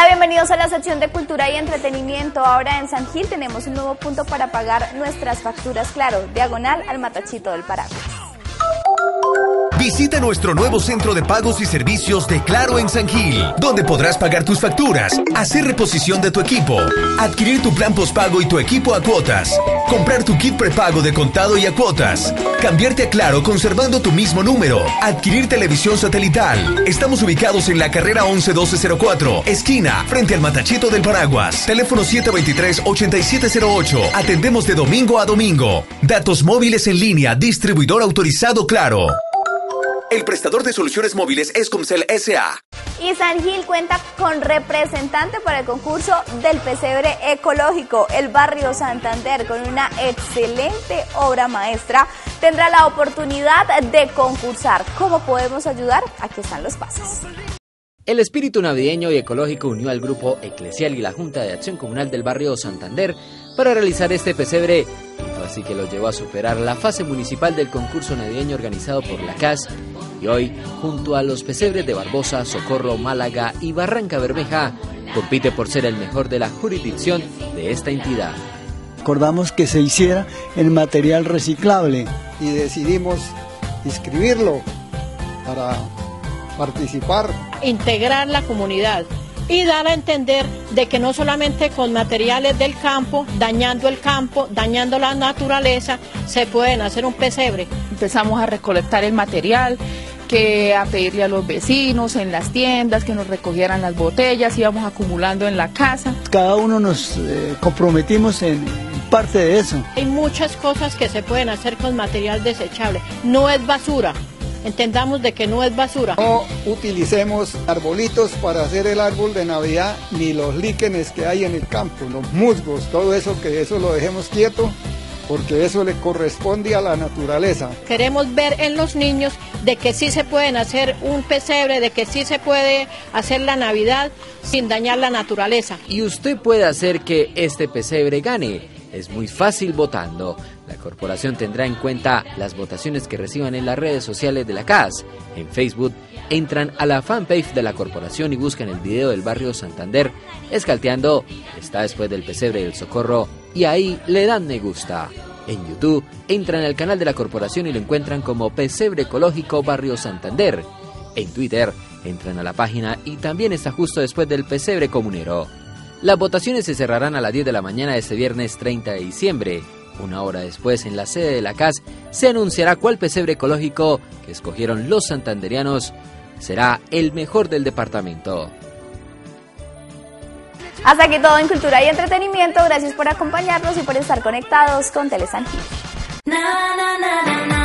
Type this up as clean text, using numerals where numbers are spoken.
Hola, bienvenidos a la sección de Cultura y Entretenimiento. Ahora en San Gil tenemos un nuevo punto para pagar nuestras facturas, claro, diagonal al Matachito del Paraguas. Visita nuestro nuevo centro de pagos y servicios de Claro en San Gil, donde podrás pagar tus facturas, hacer reposición de tu equipo, adquirir tu plan postpago y tu equipo a cuotas, comprar tu kit prepago de contado y a cuotas, cambiarte a Claro conservando tu mismo número, adquirir televisión satelital. Estamos ubicados en la carrera 11-1204, esquina, frente al Matachito del Paraguas. Teléfono 723-8708. Atendemos de domingo a domingo. Datos móviles en línea, distribuidor autorizado Claro. El prestador de soluciones móviles es Comcel S.A. Y San Gil cuenta con representante para el concurso del pesebre ecológico. El barrio Santander, con una excelente obra maestra, tendrá la oportunidad de concursar. ¿Cómo podemos ayudar? Aquí están los pasos. El espíritu navideño y ecológico unió al grupo eclesial y la Junta de Acción Comunal del barrio Santander para realizar este pesebre, y fue así que lo llevó a superar la fase municipal del concurso navideño organizado por la CAS, y hoy, junto a los pesebres de Barbosa, Socorro, Málaga y Barranca Bermeja, compite por ser el mejor de la jurisdicción de esta entidad. Acordamos que se hiciera en material reciclable y decidimos inscribirlo para participar. Integrar la comunidad y dar a entender de que no solamente con materiales del campo, dañando la naturaleza, se pueden hacer un pesebre. Empezamos a recolectar el material, a pedirle a los vecinos en las tiendas que nos recogieran las botellas, íbamos acumulando en la casa. Cada uno nos comprometimos en parte de eso. Hay muchas cosas que se pueden hacer con material desechable, no es basura. Entendamos de que no es basura. No utilicemos arbolitos para hacer el árbol de Navidad, ni los líquenes que hay en el campo, los musgos, todo eso, que eso lo dejemos quieto, porque eso le corresponde a la naturaleza. Queremos ver en los niños de que sí se pueden hacer un pesebre, de que sí se puede hacer la Navidad sin dañar la naturaleza. Y usted puede hacer que este pesebre gane. Es muy fácil votando. La corporación tendrá en cuenta las votaciones que reciban en las redes sociales de la CAS. En Facebook, entran a la fanpage de la corporación y buscan el video del barrio Santander. Escalteando, está después del pesebre del Socorro, y ahí le dan me gusta. En YouTube, entran al canal de la corporación y lo encuentran como Pesebre Ecológico Barrio Santander. En Twitter, entran a la página y también está justo después del pesebre comunero. Las votaciones se cerrarán a las 10 de la mañana de este viernes 30 de diciembre. Una hora después, en la sede de la CAS, se anunciará cuál pesebre ecológico que escogieron los santanderianos será el mejor del departamento. Hasta aquí todo en Cultura y Entretenimiento. Gracias por acompañarnos y por estar conectados con Tele San Gil.